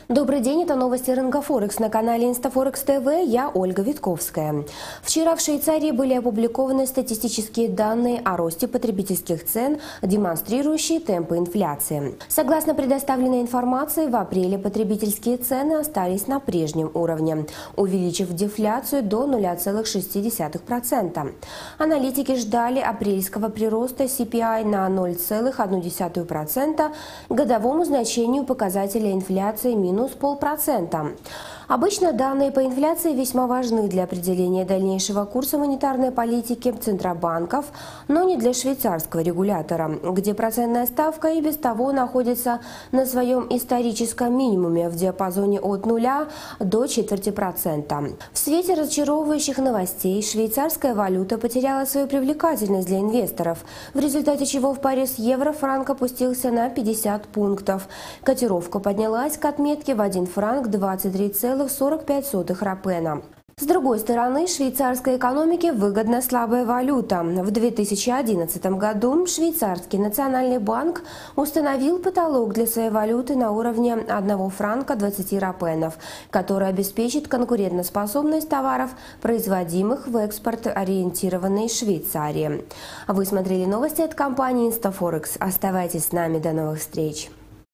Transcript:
Добрый день, это новости рынка Форекс на канале Инстафорекс ТВ, я Ольга Витковская. Вчера в Швейцарии были опубликованы статистические данные о росте потребительских цен, демонстрирующие темпы инфляции. Согласно предоставленной информации, в апреле потребительские цены остались на прежнем уровне, увеличив дефляцию до 0,6%. Аналитики ждали апрельского прироста CPI на 0,1%, годовому значению показателя инфляции минус 0,5%. Обычно данные по инфляции весьма важны для определения дальнейшего курса монетарной политики центробанков, но не для швейцарского регулятора, где процентная ставка и без того находится на своем историческом минимуме в диапазоне от 0 до 0,25%. В свете разочаровывающих новостей швейцарская валюта потеряла свою привлекательность для инвесторов, в результате чего в паре с евро франк опустился на 50 пунктов. Котировка поднялась к отметке в 1 франк 23,45 рапена. С другой стороны, швейцарской экономике выгодна слабая валюта. В 2011 году швейцарский национальный банк установил потолок для своей валюты на уровне 1 франка 20 рапенов, который обеспечит конкурентоспособность товаров, производимых в экспорт-ориентированной Швейцарии. Вы смотрели новости от компании Инстафорекс. Оставайтесь с нами. До новых встреч.